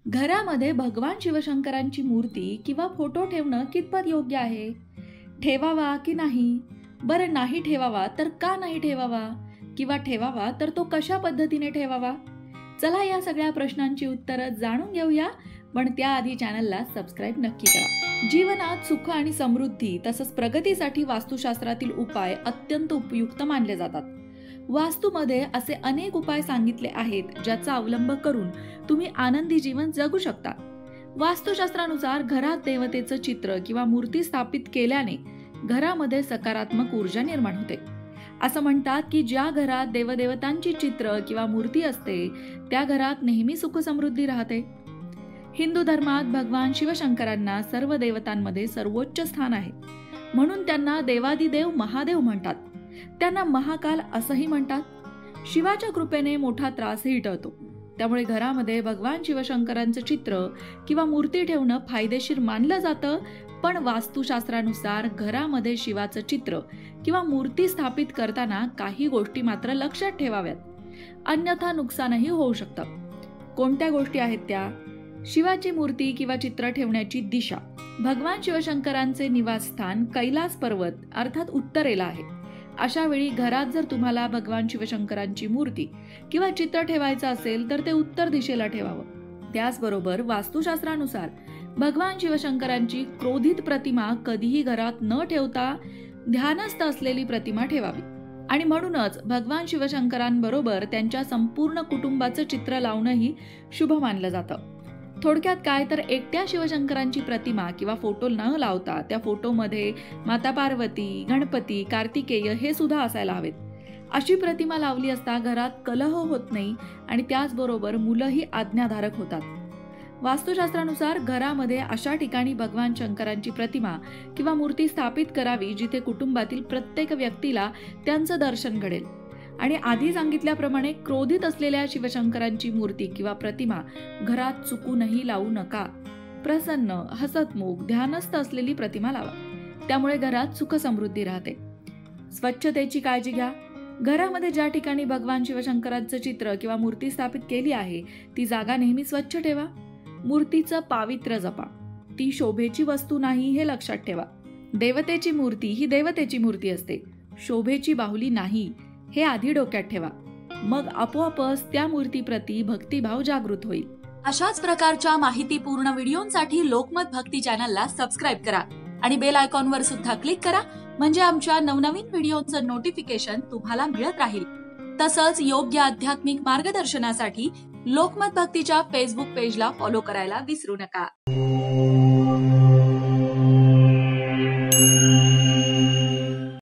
घरामध्ये भगवान शिवशंकरांची मूर्ती किंवा फोटो ठेवणं कितपत योग्य आहे? ठेवावा की नाही? बरं, नाही ठेवावा तर का नाही ठेवावा? किंवा ठेवावा तर तो कशा पद्धतीने ठेवावा? चला या सगळ्या प्रश्नांची उत्तरं जाणून घेऊया, पण त्याआधी चॅनलला सबस्क्राईब नक्की करा. जीवनात सुख आणि समृद्धी तसंच प्रगतीसाठी वास्तुशास्त्रातील उपाय अत्यंत उपयुक्त मानले जातात. वास्तूमध्ये असे अनेक उपाय सांगितले आहेत ज्याचा अवलंब करून तुम्ही आनंदी जीवन जगू शकता. वास्तुशास्त्रानुसार घरात देवतेचं चित्र किंवा मूर्ती स्थापित केल्याने घरामध्ये सकारात्मक ऊर्जा निर्माण होते. असं म्हणतात की ज्या घरात देवदेवतांची चित्र किंवा मूर्ती असते त्या घरात नेहमी सुख समृद्धी राहते. हिंदू धर्मात भगवान शिवशंकरांना सर्व देवतांमध्ये सर्वोच्च स्थान आहे, म्हणून त्यांना देवादिदेव महादेव म्हणतात. त्यांना महाकाल असंही म्हणतात. शिवाच्या कृपेने मोठा त्रासही टळतो. त्यामुळे घरामध्ये भगवान शिवशंकरांचं चित्र किंवा मूर्ती ठेवणं फायदेशीर मानलं जातं. पण वास्तुशास्त्रानुसार घरामध्ये शिवाचं चित्र किंवा मूर्ती स्थापित करताना काही गोष्टी मात्र लक्षात ठेवाव्यात, अन्यथा नुकसानही होऊ शकतं. कोणत्या गोष्टी आहेत त्या? शिवाची मूर्ती किंवा चित्र ठेवण्याची दिशा. भगवान शिवशंकरांचे निवासस्थान कैलास पर्वत अर्थात उत्तरेला आहे. अशा वेळी घरात जर तुम्हाला भगवान शिवशंकरांची मूर्ती किंवा चित्र ठेवायचं असेल तर ते उत्तर दिशेला ठेवावं. त्याचबरोबर वास्तुशास्त्रानुसार भगवान शिवशंकरांची क्रोधित प्रतिमा कधीही घरात न ठेवता ध्यानस्थ असलेली प्रतिमा ठेवावी. आणि म्हणूनच भगवान शिवशंकरांबरोबर त्यांच्या संपूर्ण कुटुंबाचं चित्र लावणंही शुभ मानलं जातं. थोडक्यात काय तर एकट्या शिवशंकरांची प्रतिमा किंवा फोटो न लावता त्या फोटोमध्ये माता पार्वती, गणपती, कार्तिकेय हे सुद्धा असायला हवेत. अशी प्रतिमा लावली असता घरात कलह होत नाही आणि त्याचबरोबर मुलंही आज्ञाधारक होतात. वास्तुशास्त्रानुसार घरामध्ये अशा ठिकाणी भगवान शंकरांची प्रतिमा किंवा मूर्ती स्थापित करावी जिथे कुटुंबातील प्रत्येक व्यक्तीला त्यांचं दर्शन घडेल. आणि आधी सांगितल्याप्रमाणे क्रोधित असलेल्या शिवशंकरांची मूर्ती किंवा प्रतिमा घरात चुकूनही लावू नका. प्रसन्न, हसतमुख, ध्यानस्थ असलेली प्रतिमा लावा. त्यामुळे घरात सुख समृद्धी राहते. स्वच्छतेची काळजी घ्या. घरामध्ये ज्या ठिकाणी भगवान शिवशंकरांचं चित्र किंवा मूर्ती स्थापित केली आहे ती जागा नेहमी स्वच्छ ठेवा. मूर्तीचं पावित्र्य जपा. ती शोभेची वस्तू नाही हे लक्षात ठेवा. देवतेची मूर्ती ही देवतेची मूर्ती असते, शोभेची बाहुली नाही हे आधी डोक्यात ठेवा. मग आपोआपच त्या मूर्तीप्रती भक्तिभाव जागृत होईल. अशाच प्रकारच्या माहितीपूर्ण व्हिडिओंसाठी लोकमत भक्ती चॅनलला सबस्क्राईब करा आणि बेल आयकॉनवर सुद्धा क्लिक करा, म्हणजे आमच्या नवनवीन व्हिडिओचं नोटिफिकेशन तुम्हाला मिळत राहील. तसंच योग्य आध्यात्मिक मार्गदर्शनासाठी लोकमत भक्तीच्या फेसबुक पेजला फॉलो करायला विसरू नका.